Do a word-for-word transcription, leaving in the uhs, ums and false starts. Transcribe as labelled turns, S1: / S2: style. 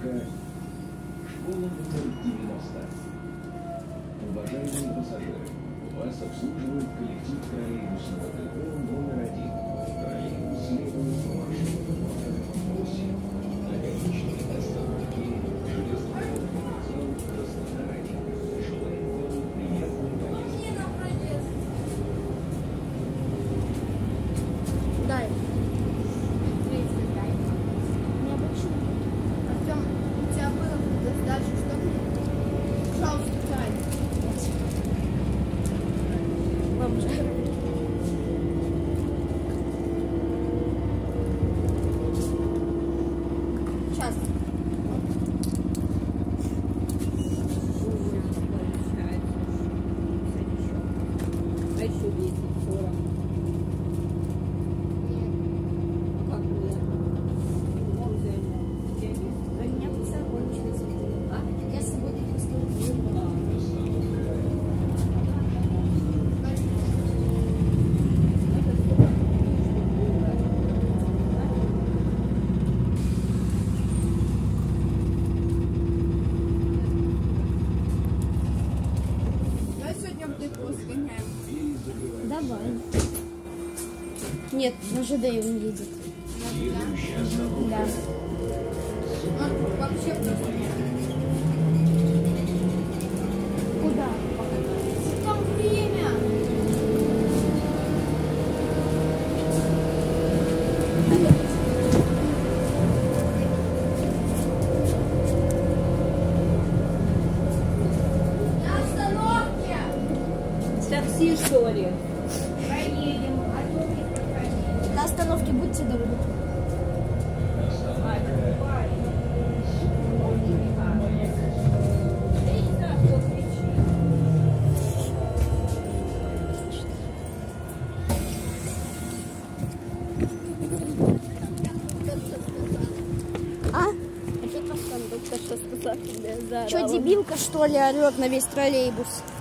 S1: остановка школа номер девяносто. Уважаемые пассажиры, вас обслуживает коллектив троллейбусного депо номер один. Троллейбус следует по маршруту номер восемь. На конечной остановке железнодорожный вокзал Краснодарский. Желаем вам приятной поездки.
S2: Дай. Необычно. Артем, у тебя было дальше что-нибудь? Пожалуйста, дай. Вам же. Сейчас.
S3: А еще десять, сорок. Как нет? Он взял.
S2: У меня бы закончилось. А? Я с собой не поставила. Давай сегодня в депо сгоняем.
S4: Давай. Нет, на ЖД он едет. Да.
S2: Ну, вообще просто нет.
S4: Куда?
S2: Там время. На остановке.
S3: Такси, что ли?
S2: Проедем. А то не проходить.
S4: На остановке будьте добры. А?
S2: А что там только что сказал?
S4: Что, дебилка, что ли, орет на весь троллейбус?